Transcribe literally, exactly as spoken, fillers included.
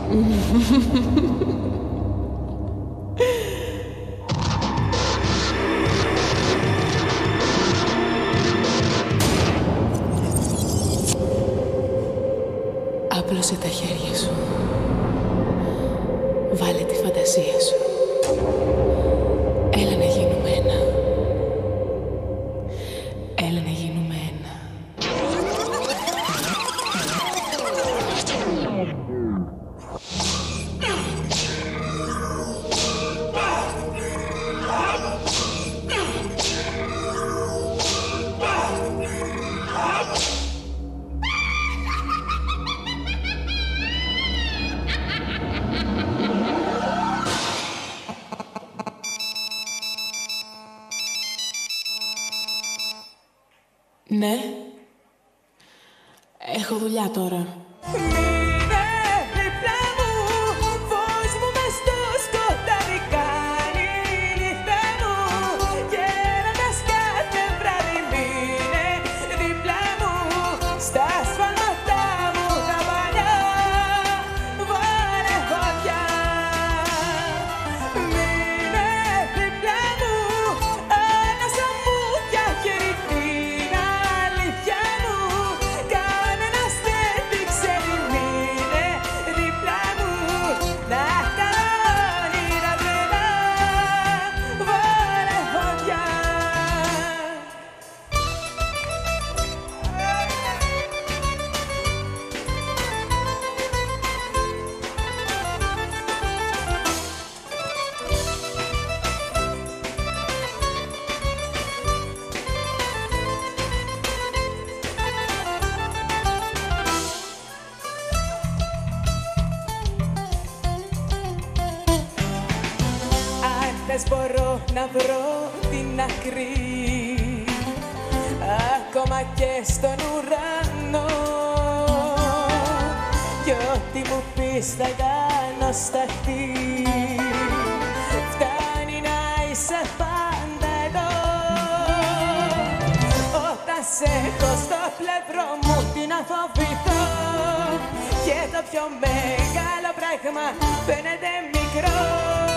Άπλωσε τα χέρια σου. Βάλε τη φαντασία σου. Έλα να γίνουμε ένα. Έλα να γίνουμε ένα. Ναι, έχω δουλειά τώρα. Μείνε δίπλα μου, φως μου μες στο σκοτάδι κάνει νύχτα μου. Γέροντας κάθε βράδυ μείνε δίπλα μου, στα σφάλματά μου τα παλιά βάλε φωτιά. Μείνε δίπλα μου, άνασα μου πια χέρι την αλήθεια μου. Κανένας δεν την ξέρει, μείνε δίπλα μου, να κάνω όνειρα τρελά, βάλε φωτιά. Αν θες μπορώ να βρω την άκρη, ακόμα και στον ουρανό, κι ό,τι μου πεις θα κάνω σταχτή. Φτάνει να είσαι πάντα εδώ. Όταν σε έχω στο πλευρό μου, τι να φοβηθώ, και το πιο μεγάλο πράγμα φαίνεται μικρό.